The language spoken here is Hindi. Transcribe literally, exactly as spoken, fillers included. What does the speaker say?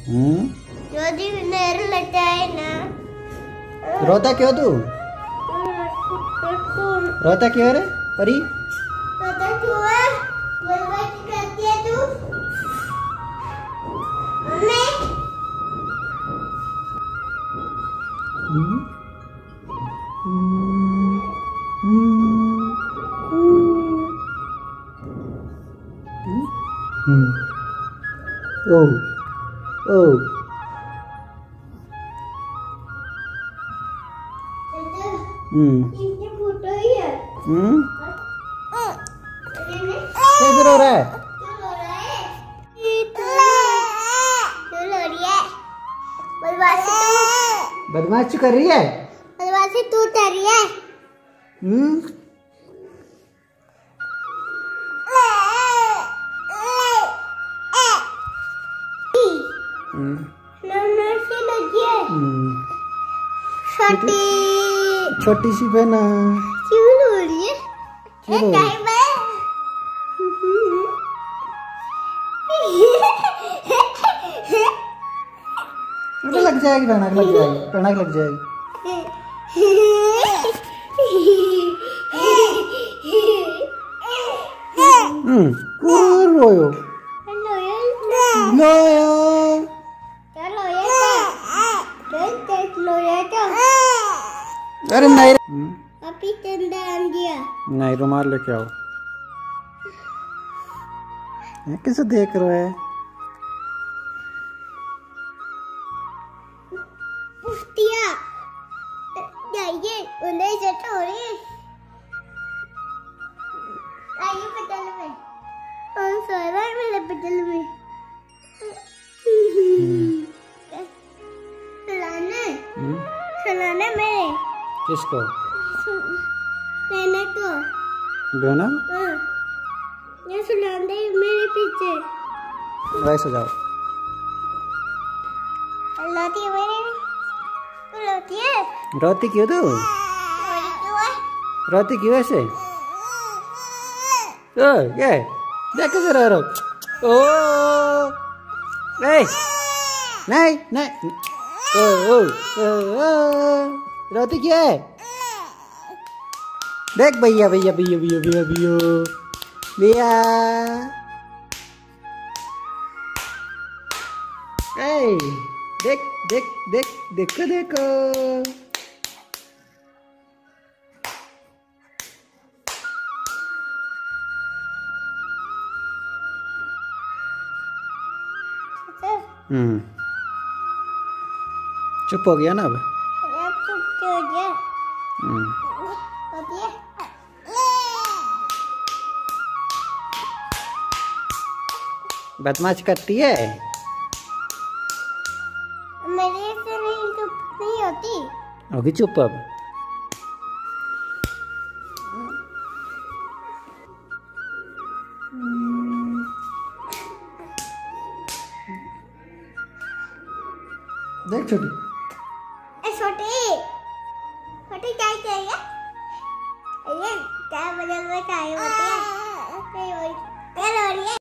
हम्म रोती मेरे लगता है ना। रोता क्यों तू? रोता क्यों रे परी? रोता क्यों है? बर्बाद करती है तू? मम्मी? हम्म हम्म ओह ओह हम्म इनकी फोटो ही है। हम्म कैसे रो रहा है? क्यों रो रहा है? क्यों रो रही है? बदमाशी तू बदमाशी कर रही है? बदमाशी तू कर रही है? हम्म नन्ही लगी है। छोटी छोटी सी बहना क्यों रो रही है? क्यों रो रही है? अरे लग जाएगी, भयानक लग जाएगी, भयानक लग जाएगी। हम्म कौन रोयो? लोया अरे नहीं अभी चंदा आन दिया। नहीं, रुमाल लेके आओ। ये किसे देख रहा है? पुष्टिया जाइए उन्हें से थोड़ी आइए पटल में और सोना मेरे पटल में सलाना सलाना मेरे किसको? मैंने को बहना हाँ ये सुलाने मेरे पीछे वैसे जाओ। लाती है मेरे लाती है। रोती क्यों तू? क्यों है? रोती क्यों ऐसे? ओ ये देख कैसे रो रहा? ओ नहीं नहीं नहीं ओ ओ ओ रोती क्यों है? देख भैया भैया भैया भैया भैया भैया भैया ए देख देख देख देखो देखो हम्म चुप हो गया ना अब? अब चुप हो गया। हम्म हो गया। बदमाश करती है। मेरे से नहीं चुप नहीं होती। होगी चुप अब। देख छोटी ए छोटी छोटी क्या चाहिए? ये क्या बदल में क्या होती है? क्या हो रही है?